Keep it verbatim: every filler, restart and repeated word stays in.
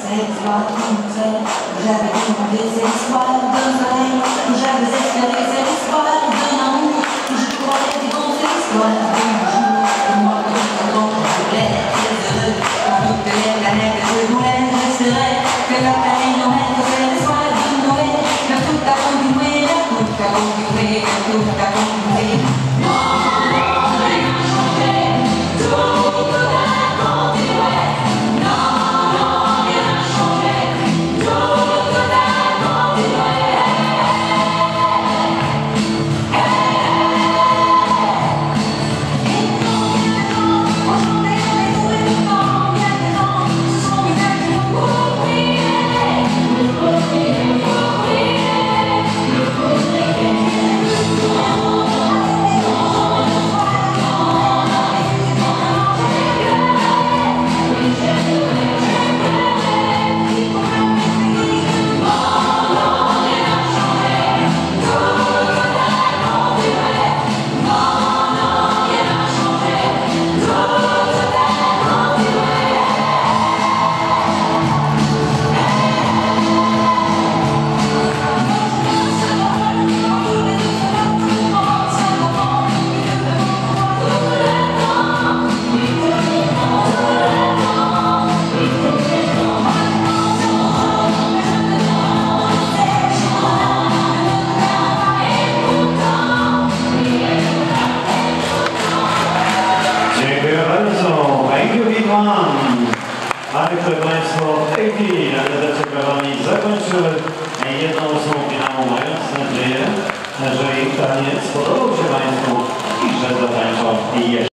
cette fois toute, j'avais tout désespoir de soleil, j'avais espéré cet espoir d'un amour, je croyais des bons espoirs d'un jour, et moi quand je voulais être heureux, quand toutes les planètes je voulais, j'espérais que la planète n'aurait que cet espoir de Noël, mais tout a continué, tout a continué, tout a continué. Ale proszę Państwa, w tej chwili realizację kampanii zakończyły jedną osobą finału, mając nadzieję, że ich taniec spodobał się Państwu i że zatańczą jeszcze.